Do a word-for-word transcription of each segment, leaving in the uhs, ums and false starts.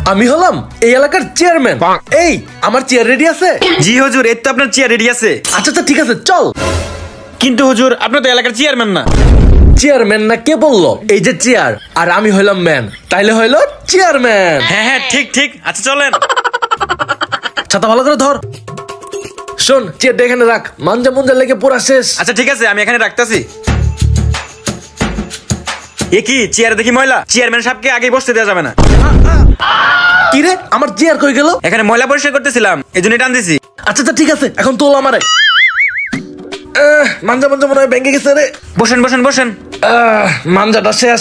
আমি হলাম এই এলাকার চেয়ারম্যান। এই আমার চেয়ার রেডি আছে? জি হুজুর, এই তো আপনার চেয়ার রেডি আছে। আচ্ছা আচ্ছা ঠিক আছে, চল। কিন্তু হুজুর, আপনি তো এলাকার চেয়ারম্যান না। চেয়ারম্যান না কে বললো? এই যে চেয়ার আর আমি হইলাম ম্যান, তাইলে হইলো চেয়ারম্যান। হ্যাঁ হ্যাঁ ঠিক ঠিক। আচ্ছা চলেন। ছাতা ভালো করে ধর। শোন, চেয়ারটা এখানে রাখ, মাঞ্জা মুঞ্জা লেগে পুরা শেষ। আচ্ছা ঠিক আছে, আমি এখানে রাখতেছি। এ কি চেয়ার দেখি ময়লা? চেয়ারম্যান সাহেবকে আগে বসতে দেওয়া যাবে না। কি রে, আমার চেয়ার কই গেল? এখানে ময়লা পরিষ্কার করতেছিলাম, এই জন্য টান দিছি। আচ্ছা আচ্ছা ঠিক আছে, এখন তোল আমারে। আহ, মাঞ্জা মাঞ্জা মনে হয় ভেঙে গেছে রে। বসেন বসেন বসেন। আহ, মাঞ্জাটা শেষ।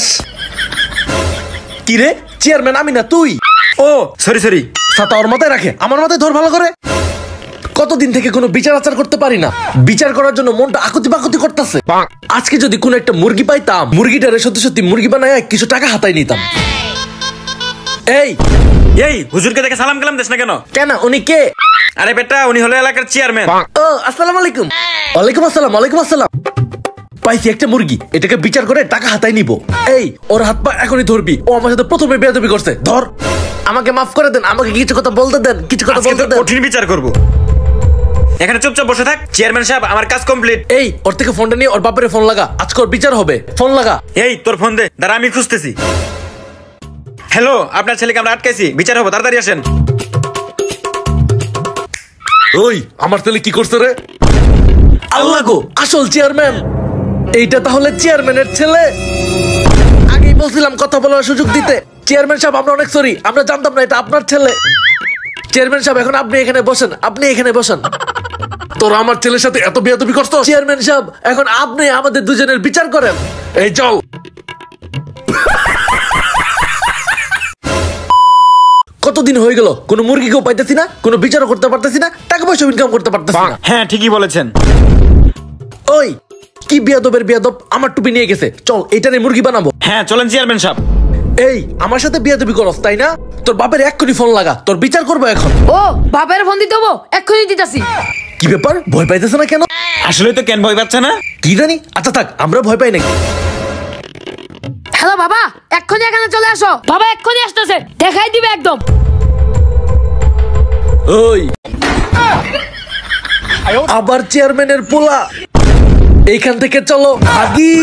কি রে, চেয়ারম্যান আমি না তুই? ও সরি সরি। ছাতা ওর মাথায় রাখে, আমার মাথায় ধর ভালো করে। কতদিন থেকে কোনো বিচার আচার করতে পারি না, বিচার করার জন্য মনটা আকুতি বাকুতি করতেছে। আজকে যদি কোনো একটা মুরগি পাইতাম, মুরগিটারে সত্যি সত্যি মুরগি বানায় কিছু টাকা হাতায় নিতাম। এই এই হুজুরকে দেখে সালাম কালাম দেশ না কেন? কেন, উনি কে? আরে বেটা, উনি হলো এলাকার চেয়ারম্যান। ও আসসালামু আলাইকুম। ওয়ালাইকুম আসসালাম। ওয়ালাইকুম আসসালাম। পাইছি একটা মুরগি, এটাকে বিচার করে টাকা হাতায় নিব। এই ওর হাত পা এখনই ধরবি, ও আমার সাথে প্রথমে বেয়াদবি করছে। ধর, আমাকে মাফ করে দেন, আমাকে কিছু কথা বলতে দেন, কিছু কথা বলতে দেন। কঠিন বিচার করব। এখানে চুপচাপ বসে থাক। চেয়ারম্যান সাহেব, আমার কাজ কমপ্লিট। এই ওর থেকে ফোনটা নিয়ে ওর বাপের ফোন লাগা, আজকে ওর বিচার হবে। ফোন লাগা। এই তোর ফোন দে, দাঁড়া আমি খুঁজতেছি। হ্যালো, আপনার ছেলেকে আমরা আটকাইছি, বিচার হবে, তাড়াতাড়ি আসেন। ওই আমার ছেলে কি করছে রে? আল্লাহ গো, আসল চেয়ারম্যান। এইটা তাহলে চেয়ারম্যানের ছেলে। আগেই বলছিলাম কথা বলার সুযোগ দিতে। চেয়ারম্যান সাহেব, আমরা অনেক সরি, আমরা জানতাম না এটা আপনার ছেলে। চেয়ারম্যান সাহেব, এখন আপনি এখানে বসেন, আপনি এখানে বসেন। তোরা আমার ছেলের সাথে এত বেয়াদবি করছো? চেয়ারম্যান সাহেব, এখন আপনি আমাদের দুজনের বিচার করেন। এই চল। কতদিন হয়ে গেল কোনো মুরগিকেও পাইতেছি না, কোনো বিচারও করতে পারতেছি না, টাকা পয়সা ইনকাম করতে পারতেছি না। হ্যাঁ ঠিকই বলেছেন। ওই কি বিয়াদবের বিয়াদব, আমার টুপি নিয়ে গেছে। চল, এটা নিয়ে মুরগি বানাবো। হ্যাঁ চলেন চেয়ারম্যান সাহেব। এই আমার সাথে বিয়াদবি করস তাই না? তোর বাপের এক্ষুনি ফোন লাগা, তোর বিচার করবো এখন। ও বাপের ফোন দিতে হবো, এক্ষুনি দিতাছি। কি ব্যাপার, ভয় পাইতেছে না কেন? আসলে তো কেন ভয় পাচ্ছে না কি জানি। আচ্ছা থাক, আমরা ভয় পাই নাকি? হ্যালো বাবা, এক্ষুনি এখানে চলে আসো। বাবা এক্ষুনি আসতেছে, দেখাই দিবে একদম। ওই আবার চেয়ারম্যানের পোলা, এইখান থেকে চলো আগি।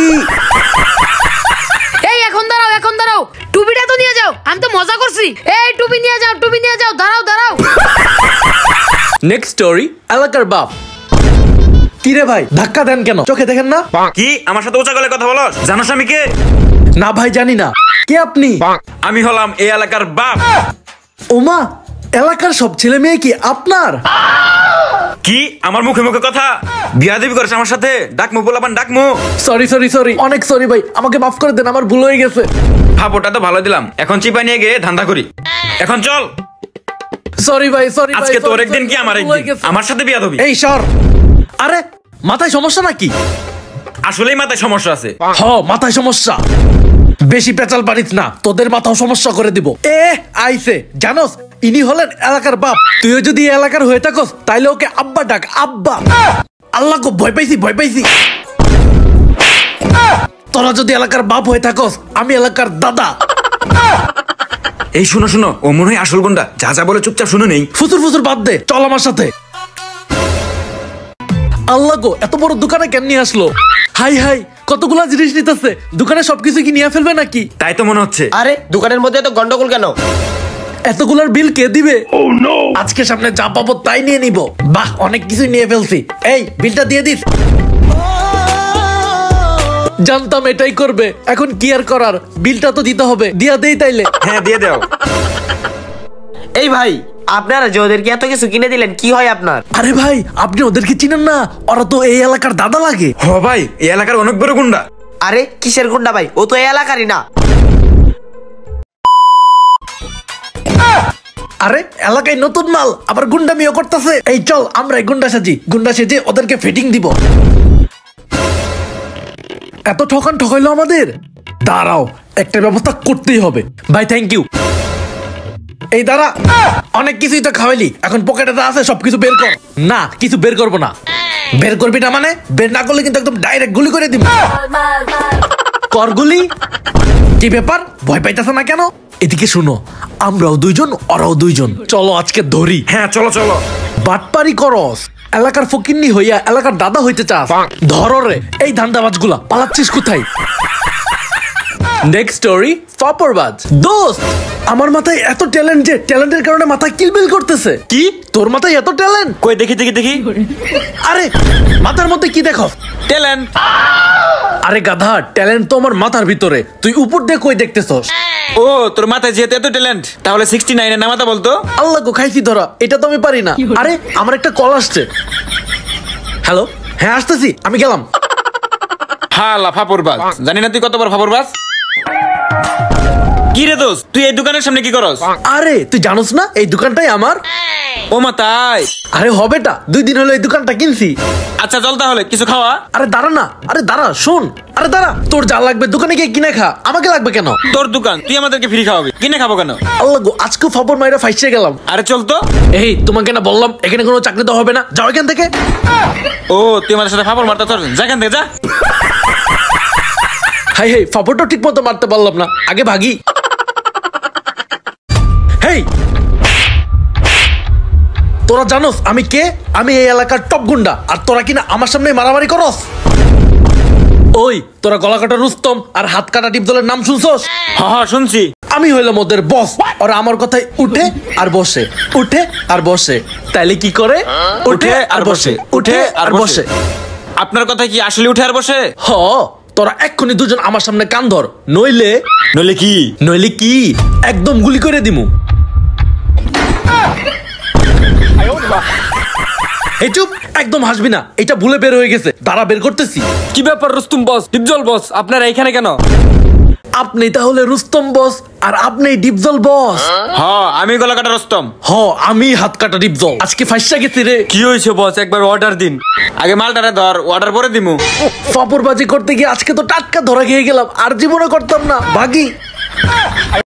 এই এখন দাঁড়াও, এখন দাঁড়াও, টুপিটা তো নিয়ে যাও, আমি তো মজা করছি। এই টুপি নিয়ে যাও, টুপি নিয়ে যাও, দাঁড়াও দাঁড়াও। নেক্সট স্টোরি, এলাকার বাপ। কি রে ভাই, ধাক্কা দেন কেন? চোখে দেখেন না? কি আমার সাথে উঁচা গলায় কথা বলো? জানোস আমি কে? না ভাই জানি না। কে আপনি? আমি হলাম এই এলাকার বাপ। ওমা, এলাকার সব ছেলে মেয়ে কি আপনার? কি আমার মুখে মুখে কথা? বিয়াদবি করিস আমার সাথে? ডাকমু বলাবান ডাকমু। সরি সরি সরি, অনেক সরি ভাই, আমাকে মাফ করে দেন, আমার ভুল হয়ে গেছে। ভাব ওটা তো ভালো দিলাম, এখন চিপা নিয়ে গিয়ে ধান্দা করি। এখন চল। সরি ভাই, সরি। আজকে তোর একদিন কি আমার একদিন, আমার সাথে বিয়াদবি। এই সর। আরে মাথায় সমস্যা নাকি? আসলেই মাথায় সমস্যা আছে। হ, মাথায় সমস্যা। বেশি পেঁচাল পারিস না, তোদের মাথাও সমস্যা করে দিব। এ আইছে, জানোস ইনি হলেন এলাকার বাপ। তুইও যদি এলাকার হয়ে থাকস তাইলে ওকে আব্বা ডাক, আব্বা। আল্লাহ গো, ভয় পাইছি ভয় পাইছি। তোরা যদি এলাকার বাপ হয়ে থাকস, আমি এলাকার দাদা। এই শুনো শুনো, ও মনে হয় আসল গুন্ডা। যা যা বলে চুপচাপ শুনে নেই। ফুসুর ফুসুর বাদ দে, চল আমার সাথে। আল্লাহ গো, এত বড় দোকানে কেন নিয়ে আসলো? হাই হাই, কতগুলা জিনিস নিতেছে। দোকানে সবকিছু কি নিয়ে ফেলবে নাকি? তাই তো মনে হচ্ছে। আরে দোকানের মধ্যে তো গন্ডগোল কেন? এতগুলার বিল কে দিবে? আজকে সামনে যা পাবো তাই নিয়ে নিব। বাহ, অনেক কিছু নিয়ে ফেলছি। এই বিলটা দিয়ে দিস। জানতাম এটাই করবে, এখন কি আর করার, বিলটা তো দিতে হবে। দিয়া দেই তাইলে। হ্যাঁ দিয়ে দাও। এই ভাই, আপনারা যে ওদেরকে এত কিছু কিনে দিলেন, কি হয় আপনার? আরে ভাই, আপনি ওদেরকে চিনেন না? ওরা তো এই এলাকার দাদা লাগে। হ ভাই, এই এলাকার অনেক বড় গুন্ডা। আরে কিসের গুন্ডা ভাই? ও তো এই এলাকারই না। আরে এলাকায় নতুন মাল, আবার গুন্ডামিও করতেছে। এই চল, আমরা গুন্ডা সাজি, গুন্ডা সেজে ওদেরকে ফিটিং দিব। এত ঠকান ঠকাইলো আমাদের। দাঁড়াও, একটা ব্যবস্থা করতেই হবে। ভাই থ্যাংক ইউ। এই দাঁড়া, অনেক কিছুই তো খাওয়াইলি, এখন পকেটে যা আছে সবকিছু বের কর। না, কিছু বের করবো না। বের করবি না মানে? বের না করলে কিন্তু একদম ডাইরেক্ট গুলি করে দিব। কর গুলি। কি ব্যাপার, ভয় পাইতেছে না কেন? এদিকে শুনো, আমরাও দুইজন ওরাও দুইজন, চলো আজকে ধরি। হ্যাঁ চলো চলো। বাটপারি করস, এলাকার ফকিন্নি হইয়া এলাকার দাদা হইতে চাস? ধরো রে এই ধান্দাবাজগুলা, পালাচ্ছিস কোথায়? নেক্সট স্টোরি, ফাপরবাজ। দোস্ত, আমার মাথায় এত ট্যালেন্ট যে ট্যালেন্টের কারণে মাথা কিলবিল করতেছে। কি? তোর মাথায় এত ট্যালেন্ট? কই দেখি দেখি দেখি। আরে মাথার মধ্যে কি দেখো? ট্যালেন্ট। আরে গাধা, ট্যালেন্ট তো আমার মাথার ভিতরে, তুই উপর দিয়ে কই দেখতেছস? ও তোর মাথায় যেহেতু এত ট্যালেন্ট, তাহলে সিক্সটি নাইন এর নামাতা বলতো। আল্লাহ গো, খাইছি ধরা, এটা তো আমি পারি না। আরে আমার একটা কল আসছে। হ্যালো, হ্যাঁ আসতেছি, আমি গেলাম। হালা ফাপরবাজ, জানি না তুই কত বড় ফাপরবাজ। কি রে দোস্ত, তুই এই দোকানের সামনে কি করস? আরে তুই জানোস না এই দোকানটাই আমার? ও মা তাই? আরে হবেটা, দুই দিন হলো এই দোকানটা কিনছি। আচ্ছা চল তাহলে কিছু খাওয়া। আরে দাঁড়া না, আরে দাঁড়া, শোন। আরে দাঁড়া, তোর যা লাগবে দোকানে গিয়ে কিনে খা, আমাকে লাগবে কেন? তোর দোকান, তুই আমাদেরকে ফ্রি খাওয়াবি, কিনে খাবো কেন? আল্লাহ গো, আজকে ফাপড় মাইরা ফাইসে গেলাম। আরে চল তো। এই তোমাকে না বললাম এখানে কোনো চাকরি তো হবে না, যাও এখান থেকে। ও তুই আমাদের সাথে ফাপড় মারতে চল, যা এখান থেকে যা। হাই হাই, ফাপড়টা ঠিক মতো মারতে পারলাম না, আগে ভাগি। হেই, তোরা জানোস আমি কে? আমি এই এলাকার টপ গুন্ডা, আর তোরা কিনা আমার সামনে মারামারি করস। ওই তোরা গলা কাটা রুস্তম আর হাত কাটা টিপজলের নাম শুনছস? হ্যাঁ হ্যাঁ শুনছি। আমি হইলাম ওদের বস, ওরা আমার কথায় উঠে আর বসে, উঠে আর বসে। তাইলে কি করে? উঠে আর বসে, উঠে আর বসে। আপনার কথা কি আসলে উঠে আর বসে? হ, তোরা এক্ষুনি দুজন আমার সামনে কান ধর, নইলে নইলে কি? নইলে কি একদম গুলি করে দিমু। এই চুপ, একদম হাসবি না, এটা ভুলে বের হয়ে গেছে, দাঁড়া বের করতেছি। কি ব্যাপার রুস্তুম বস, ডিপজল বস, আপনারা এখানে কেন? আপনি তাহলে রুস্তম বস আর আপনি ডিপজল বস? হ্যাঁ আমি গলা কাটা রস্তম। হ, আমি হাত কাটা ডিপজল। আজকে ফাইসা গেছি রে। কি হয়েছে বস, একবার অর্ডার দিন। আগে মালটারে ধর, অর্ডার পরে দিমু। ফাপড়বাজি করতে গিয়ে আজকে তো টাটকা ধরা খেয়ে গেলাম, আর জীবনে করতাম না, ভাগি।